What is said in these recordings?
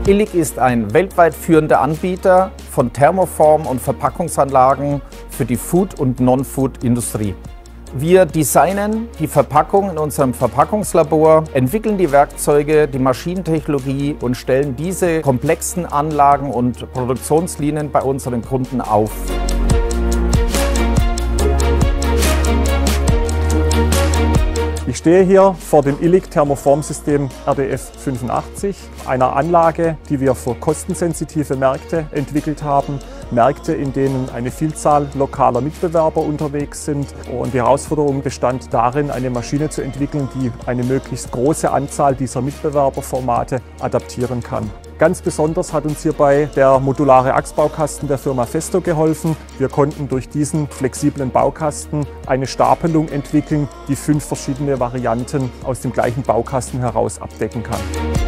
Illig ist ein weltweit führender Anbieter von Thermoform- und Verpackungsanlagen für die Food- und Non-Food-Industrie. Wir designen die Verpackung in unserem Verpackungslabor, entwickeln die Werkzeuge, die Maschinentechnologie und stellen diese komplexen Anlagen und Produktionslinien bei unseren Kunden auf. Ich stehe hier vor dem Illig Thermoformsystem RDF 85, einer Anlage, die wir für kostensensitive Märkte entwickelt haben. Märkte, in denen eine Vielzahl lokaler Mitbewerber unterwegs sind. Und die Herausforderung bestand darin, eine Maschine zu entwickeln, die eine möglichst große Anzahl dieser Mitbewerberformate adaptieren kann. Ganz besonders hat uns hierbei der modulare Achsbaukasten der Firma Festo geholfen. Wir konnten durch diesen flexiblen Baukasten eine Stapelung entwickeln, die 5 verschiedene Varianten aus dem gleichen Baukasten heraus abdecken kann.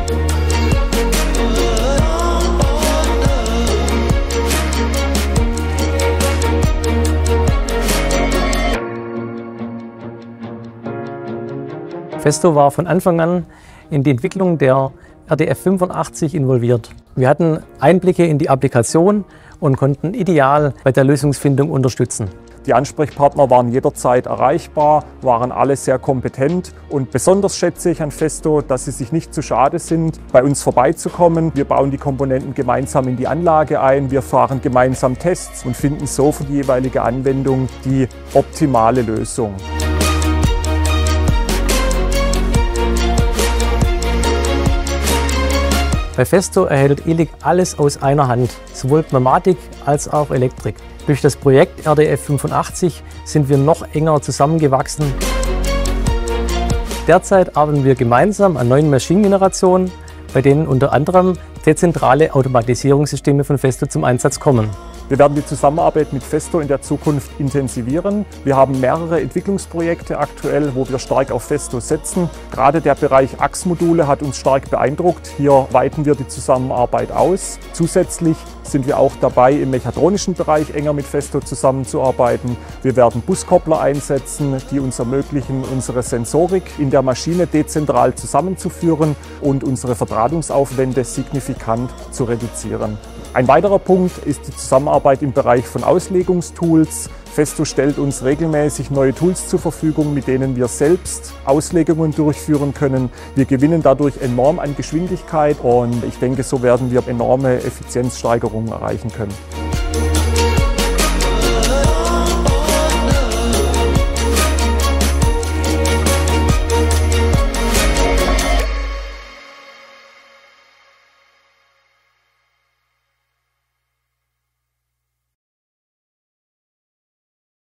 Festo war von Anfang an in die Entwicklung der RDF 85 involviert. Wir hatten Einblicke in die Applikation und konnten ideal bei der Lösungsfindung unterstützen. Die Ansprechpartner waren jederzeit erreichbar, waren alle sehr kompetent und besonders schätze ich an Festo, dass sie sich nicht zu schade sind, bei uns vorbeizukommen. Wir bauen die Komponenten gemeinsam in die Anlage ein, wir fahren gemeinsam Tests und finden so für die jeweilige Anwendung die optimale Lösung. Bei Festo erhält Illig alles aus einer Hand, sowohl Pneumatik als auch Elektrik. Durch das Projekt RDF 85 sind wir noch enger zusammengewachsen. Derzeit arbeiten wir gemeinsam an neuen Maschinengenerationen, bei denen unter anderem dezentrale Automatisierungssysteme von Festo zum Einsatz kommen. Wir werden die Zusammenarbeit mit Festo in der Zukunft intensivieren. Wir haben mehrere Entwicklungsprojekte aktuell, wo wir stark auf Festo setzen. Gerade der Bereich Achsmodule hat uns stark beeindruckt. Hier weiten wir die Zusammenarbeit aus. Zusätzlich sind wir auch dabei, im mechatronischen Bereich enger mit Festo zusammenzuarbeiten. Wir werden Buskoppler einsetzen, die uns ermöglichen, unsere Sensorik in der Maschine dezentral zusammenzuführen und unsere Verdrahtungsaufwände signifikant zu reduzieren. Ein weiterer Punkt ist die Zusammenarbeit im Bereich von Auslegungstools. Festo stellt uns regelmäßig neue Tools zur Verfügung, mit denen wir selbst Auslegungen durchführen können. Wir gewinnen dadurch enorm an Geschwindigkeit und ich denke, so werden wir enorme Effizienzsteigerungen erreichen können.